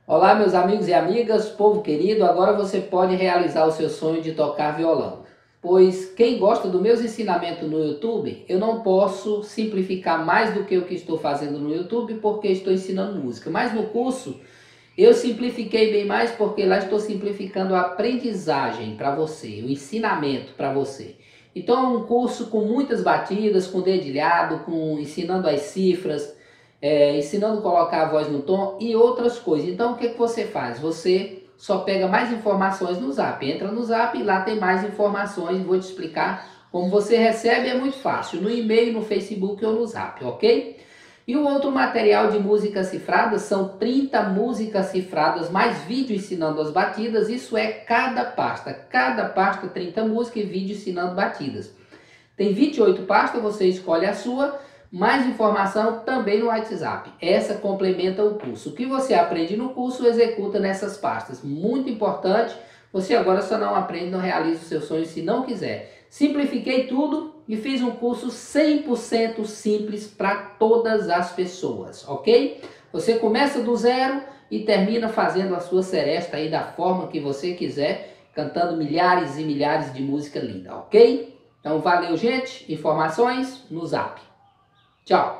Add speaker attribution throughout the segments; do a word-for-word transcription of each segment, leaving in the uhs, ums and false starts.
Speaker 1: Olá, meus amigos e amigas, povo querido, agora você pode realizar o seu sonho de tocar violão. Pois quem gosta dos meus ensinamentos no YouTube, eu não posso simplificar mais do que o que estou fazendo no YouTube porque estou ensinando música. Mas no curso eu simplifiquei bem mais porque lá estou simplificando a aprendizagem para você, o ensinamento para você. Então é um curso com muitas batidas, com dedilhado, com ensinando as cifras, é, ensinando a colocar a voz no tom e outras coisas. Então o que, que você faz? Você só pega mais informações no Zap. Entra no Zap e lá tem mais informações. Vou te explicar como você recebe, é muito fácil. No e-mail, no Facebook ou no Zap, ok? E o outro material de músicas cifradas são trinta músicas cifradas, mais vídeo ensinando as batidas, isso é cada pasta. Cada pasta trinta músicas e vídeo ensinando batidas. Tem vinte e oito pastas, você escolhe a sua, mais informação também no WhatsApp. Essa complementa o curso. O que você aprende no curso, executa nessas pastas. Muito importante, você agora só não aprende, não realiza os seus sonhos se não quiser. Simplifiquei tudo e fiz um curso cem por cento simples para todas as pessoas, ok? Você começa do zero e termina fazendo a sua seresta aí da forma que você quiser, cantando milhares e milhares de música linda, ok? Então valeu, gente. Informações no Zap. Tchau.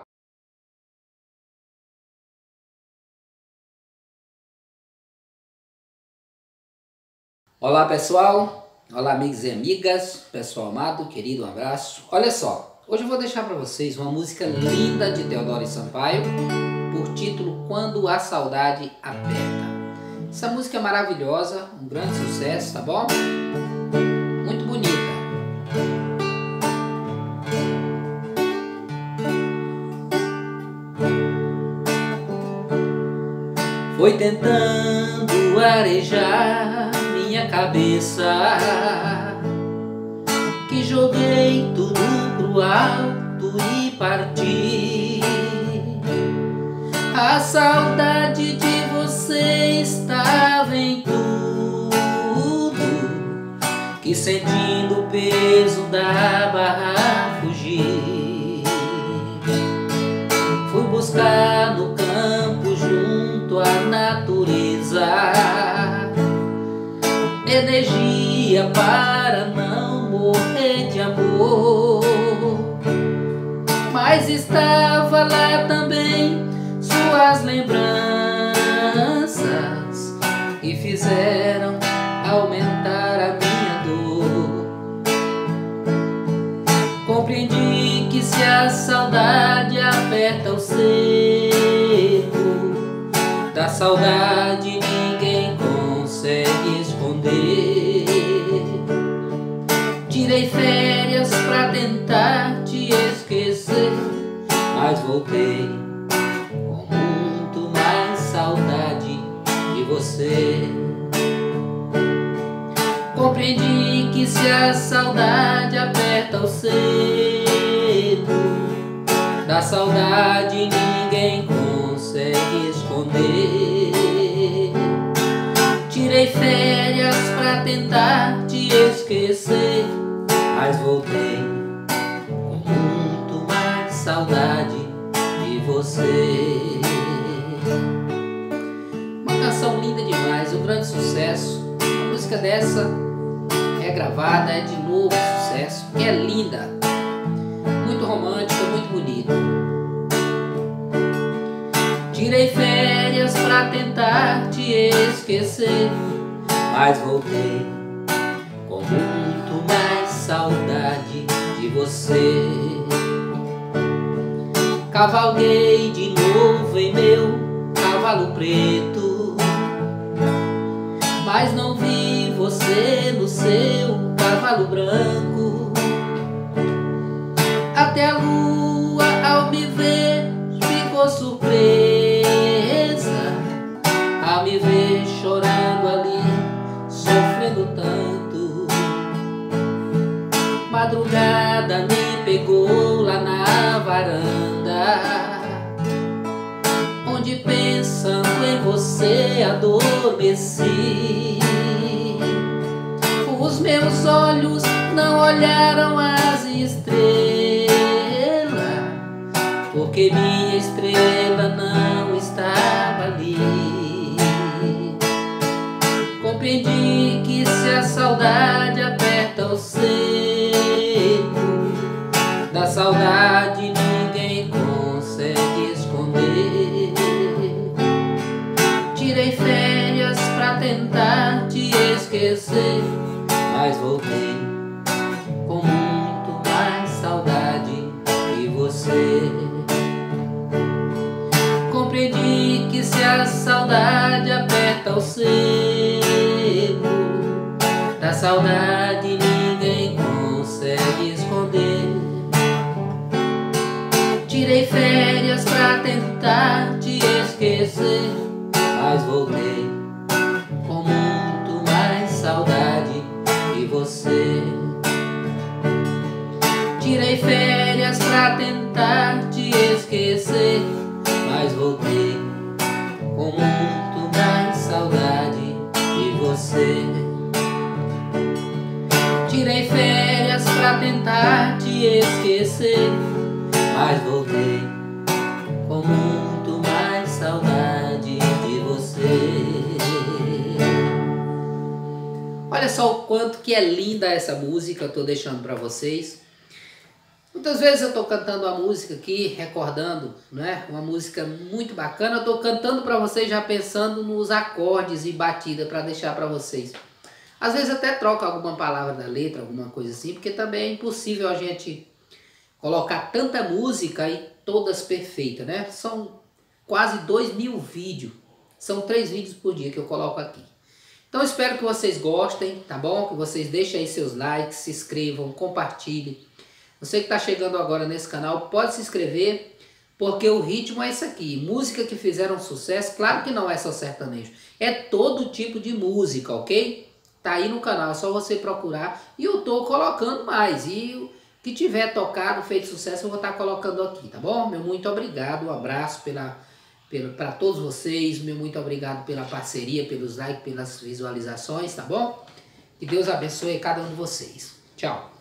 Speaker 1: Olá, pessoal. Olá, amigos e amigas. Pessoal amado, querido, um abraço. Olha só, hoje eu vou deixar para vocês uma música linda de Teodoro Sampaio, por título Quando a Saudade Aperta. Essa música é maravilhosa, um grande sucesso, tá bom? Muito bonita. Foi tentando arejar minha cabeça que joguei tudo pro alto e parti. A saudade de você estava em tudo, que sentindo o peso da barra fugi. Fui buscar no campo junto à natureza energia para não morrer de amor, mas estava lá também suas lembranças que fizeram aumentar a minha dor. Compreendi que se a saudade aperta o cerco, da saudade ninguém consegue esconder. Tirei férias pra tentar te esquecer, mas voltei com muito mais saudade de você. Compreendi que se a saudade aperta o cerco, da saudade ninguém consegue esconder. Tirei férias pra tentar te esquecer, mas voltei com muito mais saudade de você. Uma canção linda demais, um grande sucesso. A música dessa é gravada, é de novo sucesso, que é linda, muito romântica, muito bonita. Tirei férias pra tentar te esquecer, mas voltei com muito mais saudade de você. Cavalguei de novo em meu cavalo preto, mas não vi você no seu cavalo branco. Até a lua ao me ver ficou surpresa ao me ver chorando ali, sofrendo tanto. Madrugada me pegou lá na varanda, onde pensando em você adormeci. Os meus olhos não olharam as estrelas, porque minha estrela não estava ali. saudade ninguém consegue esconder. Tirei férias pra tentar te esquecer, mas voltei com muito mais saudade de você. Compreendi que se a saudade aperta o seco, da saudade ninguém consegue esconder. Tirei férias pra tentar te esquecer, mas voltei com muito mais saudade de você. Tirei férias pra tentar te esquecer, mas voltei com muito mais saudade de você. Tirei férias pra tentar te esquecer, mas voltei com muito mais saudade de você. Olha só o quanto que é linda essa música, eu tô deixando pra vocês. Muitas vezes eu tô cantando a música aqui, recordando, né? Uma música muito bacana, eu tô cantando pra vocês já pensando nos acordes e batida pra deixar pra vocês. Às vezes até troco alguma palavra da letra, alguma coisa assim, porque também é impossível a gente colocar tanta música e todas perfeitas, né? São quase dois mil vídeos, são três vídeos por dia que eu coloco aqui. Então eu espero que vocês gostem, tá bom? Que vocês deixem aí seus likes, se inscrevam, compartilhem. Você que está chegando agora nesse canal, pode se inscrever, porque o ritmo é esse aqui. Música que fizeram sucesso, claro que não é só sertanejo, é todo tipo de música, ok? Tá aí no canal, é só você procurar e eu tô colocando mais. E o que tiver tocado, feito sucesso, eu vou estar colocando aqui, tá bom? Meu muito obrigado, um abraço pela, pela, para todos vocês, meu muito obrigado pela parceria, pelos likes, pelas visualizações, tá bom? Que Deus abençoe cada um de vocês. Tchau!